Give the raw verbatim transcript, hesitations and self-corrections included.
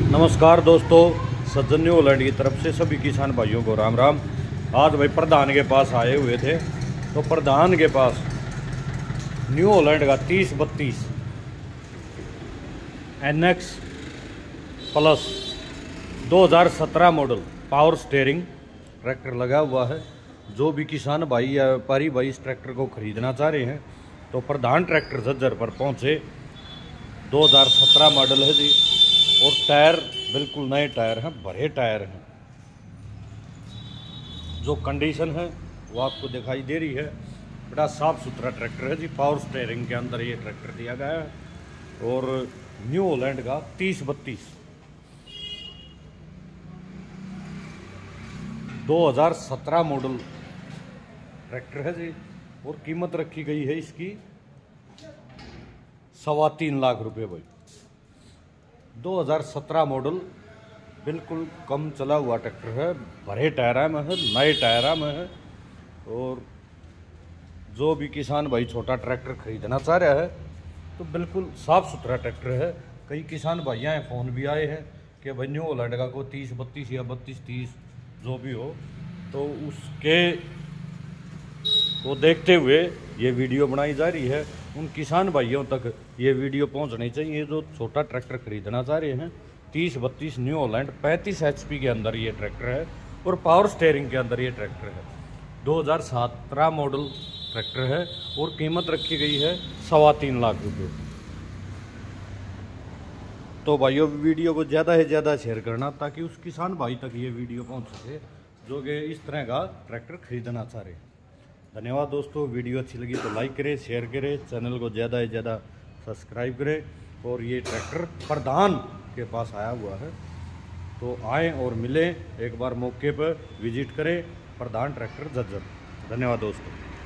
नमस्कार दोस्तों, सज्जन new Holland की तरफ से सभी किसान भाइयों को राम राम। आज भाई प्रधान के पास आए हुए थे, तो प्रधान के पास न्यू हॉलैंड का तीस बत्तीस एन एक्स प्लस दो हज़ार सत्रह मॉडल पावर स्टेयरिंग ट्रैक्टर लगा हुआ है। जो भी किसान भाई या व्यापारी भाई इस ट्रैक्टर को खरीदना चाह रहे हैं तो प्रधान ट्रैक्टर झज्जर पर पहुंचे। दो हज़ार सत्रह मॉडल है जी, और टायर बिल्कुल नए टायर हैं, भरे टायर हैं। जो कंडीशन है वो आपको दिखाई दे रही है। बड़ा साफ सुथरा ट्रैक्टर है जी। पावर स्टेयरिंग के अंदर ये ट्रैक्टर दिया गया है और न्यू हॉलैंड का तीस बत्तीस दो हज़ार सत्रह मॉडल ट्रैक्टर है जी, और कीमत रखी गई है इसकी सवा तीन लाख रुपए भाई। दो हज़ार सत्रह मॉडल बिल्कुल कम चला हुआ ट्रैक्टर है, भरे टायरा में है, नए टायरा में है। और जो भी किसान भाई छोटा ट्रैक्टर खरीदना चाह रहा है तो बिल्कुल साफ़ सुथरा ट्रैक्टर है। कई किसान भैया हैं, फ़ोन भी आए हैं कि भाई न्यू हॉलैंड का कोई तीस बत्तीस या बत्तीस तीस जो भी हो, तो उसके को देखते हुए ये वीडियो बनाई जा रही है। उन किसान भाइयों तक ये वीडियो पहुंचनी चाहिए जो छोटा ट्रैक्टर खरीदना चाह रहे हैं। तीस बत्तीस न्यू हॉलैंड पैंतीस एचपी के अंदर ये ट्रैक्टर है और पावर स्टेयरिंग के अंदर ये ट्रैक्टर है। दो हज़ार सत्रह मॉडल ट्रैक्टर है और कीमत रखी गई है सवा तीन लाख रुपये। तो भाइयों, वीडियो को ज़्यादा से ज़्यादा शेयर करना ताकि उस किसान भाई तक ये वीडियो पहुँच सके जो कि इस तरह का ट्रैक्टर खरीदना चाह रहे हैं। धन्यवाद दोस्तों। वीडियो अच्छी लगी तो लाइक करें, शेयर करें, चैनल को ज़्यादा से ज़्यादा सब्सक्राइब करें। और ये ट्रैक्टर प्रधान के पास आया हुआ है, तो आएँ और मिलें, एक बार मौके पर विजिट करें। प्रधान ट्रैक्टर झज्जर। धन्यवाद दोस्तों।